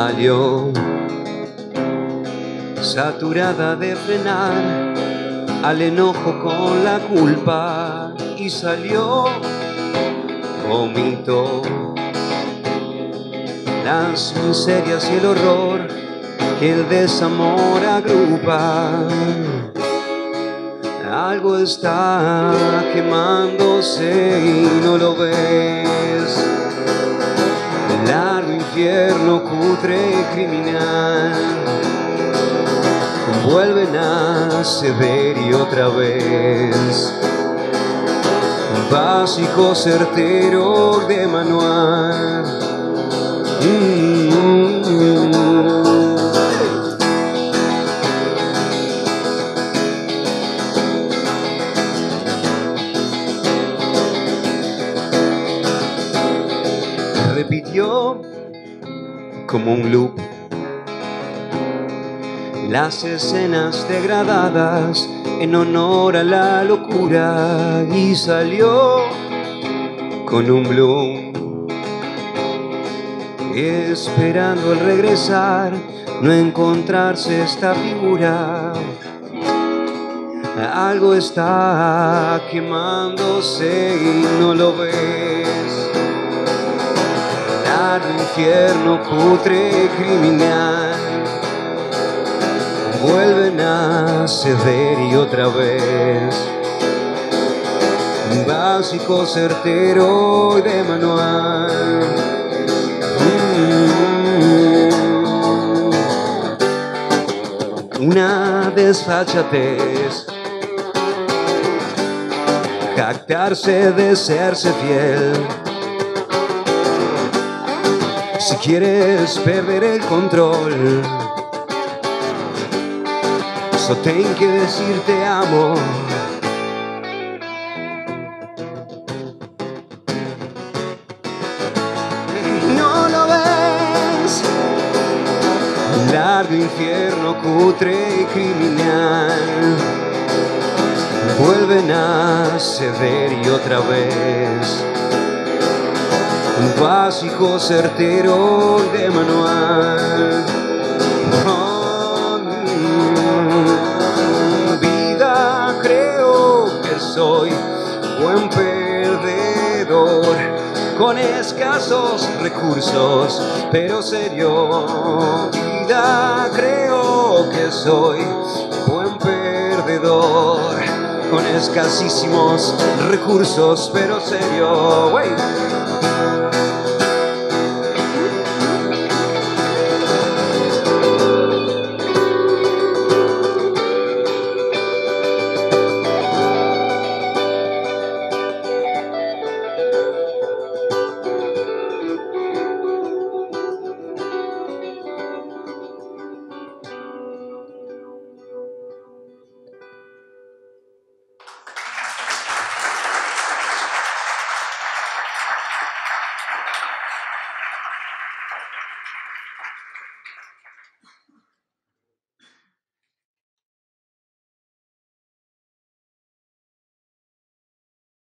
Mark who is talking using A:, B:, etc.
A: salió, saturada de frenar al enojo con la culpa, y salió, vomitó las miserias y el horror que el desamor agrupa. Algo está quemándose y no lo ves. El largo infierno cutre y criminal vuelve a ceder y otra vez. Un básico certero de manual. Repitió como un loop las escenas degradadas en honor a la locura, y salió con un bloom, esperando al regresar no encontrarse esta figura. Algo está quemándose y no lo ves. El infierno putre criminal vuelven a ceder y otra vez. Un básico certero de manual. Una desfachatez, jactarse de serse fiel. Si quieres perder el control, solo tengo que decir te amo. No lo ves. Largo infierno cutre y criminal vuelven a ceder y otra vez. Un básico certero de manual. Vida, creo que soy buen perdedor, con escasos recursos, pero serio. Vida, creo que soy buen perdedor, con escasísimos recursos, pero serio. Wey.